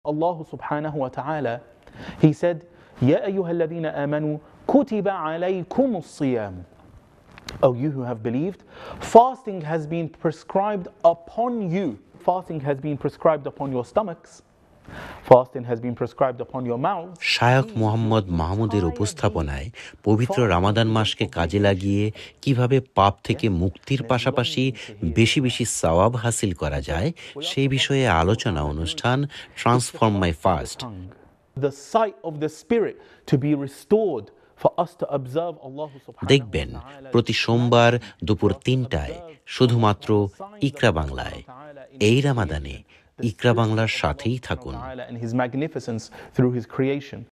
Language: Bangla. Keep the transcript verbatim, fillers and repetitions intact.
Allah subhanahu wa ta'ala, He said, Ya ayyuhalladhina amanu kutiba alaykumus siyam. O you who have believed, fasting has been prescribed upon you. Fasting has been prescribed upon your stomachs. Fasting has been prescribed upon your mouths. শায়খ মোহাম্মদ মাহমুদের উপস্থাপনায় পবিত্র রামাদান মাসকে কাজে লাগিয়ে কিভাবে পাপ থেকে মুক্তির পাশাপাশি বেশি বেশি সওয়াব হাসিল করা যায় সেই বিষয়ে আলোচনা অনুষ্ঠান transform my fast. The sight of the spirit to be restored for us to observe Allah subhanahu wa ta'ala. দেখবেন প্রতি সোমবার দুপুর তিনটায় শুধুমাত্র ইকরা বাংলায়। এই রামাদানে ইকরা বাংলার সাথেই থাকুন। And his magnificence through his creation.